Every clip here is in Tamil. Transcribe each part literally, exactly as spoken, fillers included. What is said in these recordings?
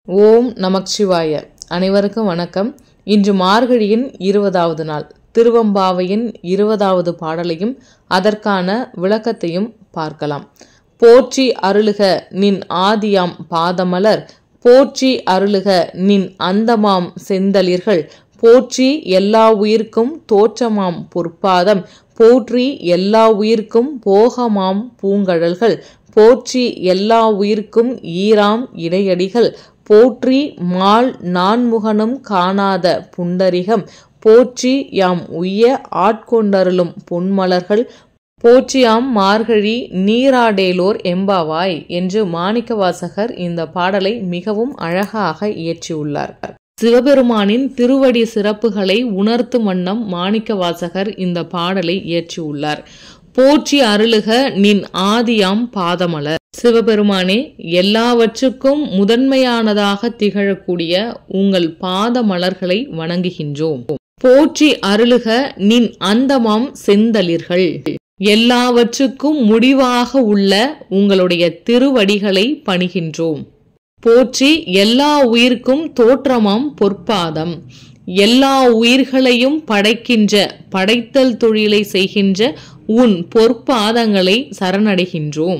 ஓம் நமச்சிவாய. அனைவருக்கும் வணக்கம். இன்று மார்கழியின் இருபதாவது நாள். திருவம்பாவையின் இருபதாவது பாடலையும் அதற்கான விளக்கத்தையும் பார்க்கலாம். போற்றி அருளுக நின் ஆதியாம் பாதமலர், போற்றி அருளுக நின் அந்தமாம் செந்தளிர்கள், போற்றி எல்லா உயிர்க்கும் தோற்றமாம் பொற்பாதம், போற்றி எல்லா உயிர்க்கும் போகமாம் பூங்கழல்கள், போற்றி எல்லா உயிர்க்கும் ஈராம் இடையடிகள், போற்றி மால் நான்முகனும் காணாத புண்டரிகம், போற்றி யாம் உய்ய ஆட்கொண்டருளும் பொன்மலர்கள், போற்றியாம் மார்கழி நீராடேலோர் எம்பாவாய் என்று மாணிக்கவாசகர் இந்த பாடலை மிகவும் அழகாக இயற்றியுள்ளார். சிவபெருமானின் திருவடி சிறப்புகளை உணர்த்தும் வண்ணம் மாணிக்கவாசகர் இந்த பாடலை இயற்றியுள்ளார். போற்றி அருளுக நின் ஆதியாம் பாதமலர். சிவபெருமானே, எல்லாவற்றுக்கும் முதன்மையானதாக திகழக்கூடிய உங்கள் பாத மலர்களை வணங்குகின்றோம். போற்றி அருளுக நின் அந்தமாம் செந்தளிர்கள். எல்லாவற்றுக்கும் முடிவாக உள்ள உங்களுடைய திருவடிகளை பணிகின்றோம். போற்றி எல்லா உயிர்க்கும் தோற்றமாம் பொற்பாதம். எல்லா உயிர்களையும் படைக்கின்ற படைத்தல் தொழிலை செய்கின்ற உன் பொற்பாதங்களை சரணடைகின்றோம்.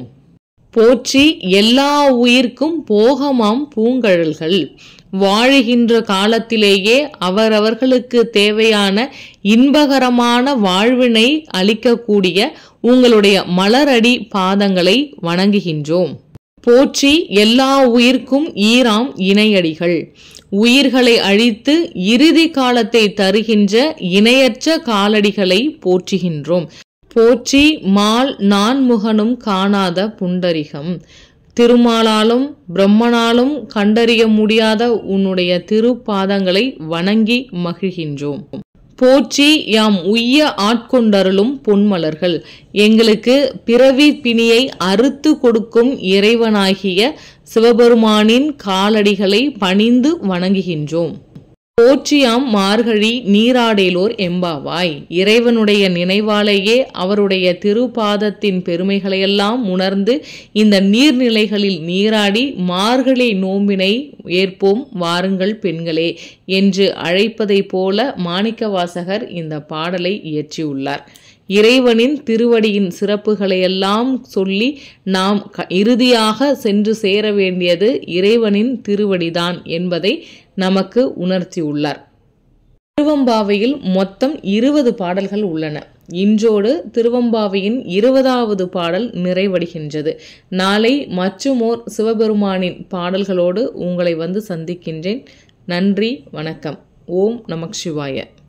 போற்றி எல்லா உயிர்க்கும் போகமாம் பூங்கழல்கள். வாழுகின்ற காலத்திலேயே அவரவர்களுக்கு தேவையான இன்பகரமான வாழ்வினை அளிக்கக்கூடிய உங்களுடைய மலரடி பாதங்களை வணங்குகின்றோம். போற்றி எல்லா உயிர்க்கும் ஈராம் இணையடிகள். உயிர்களை அழித்து இறுதி காலத்தை தருகின்ற இணையற்ற காலடிகளை போற்றுகின்றோம். போற்றி மால் நான்முகனும் காணாத புண்டரிகம். திருமாலாலும் பிரம்மனாலும் கண்டறிய முடியாத உன்னுடைய திருப்பாதங்களை வணங்கி மகிழ்கின்றோம். போற்றி யாம் உய்ய ஆட்கொண்டருளும் பொன்மலர்கள். எங்களுக்கு பிறவி பிணியை அறுத்து கொடுக்கும் இறைவனாகிய சிவபெருமானின் காலடிகளை பணிந்து வணங்குகின்றோம். போற்றியாம் மார்கழி நீராடேலோர் எம்பாவாய். இறைவனுடைய நினைவாலேயே அவருடைய திருப்பாதத்தின் பெருமைகளையெல்லாம் உணர்ந்து இந்த நீர்நிலைகளில் நீராடி மார்கழி நோம்பினை ஏற்போம் வாருங்கள் பெண்களே என்று அழைப்பதை போல மாணிக்கவாசகர் இந்த பாடலை இயற்றியுள்ளார். இறைவனின் திருவடியின் சிறப்புகளையெல்லாம் சொல்லி நாம் இறுதியாக சென்று சேர வேண்டியது இறைவனின் திருவடிதான் என்பதை நமக்கு உணர்த்தியுள்ளார். திருவம்பாவையில் மொத்தம் இருபது பாடல்கள் உள்ளன. இன்றோடு திருவம்பாவையின் இருபதாவது பாடல் நிறைவடைகின்றது. நாளை மற்றுமோர் சிவபெருமானின் பாடல்களோடு உங்களை வந்து சந்திக்கின்றேன். நன்றி, வணக்கம். ஓம் நமச்சிவாய.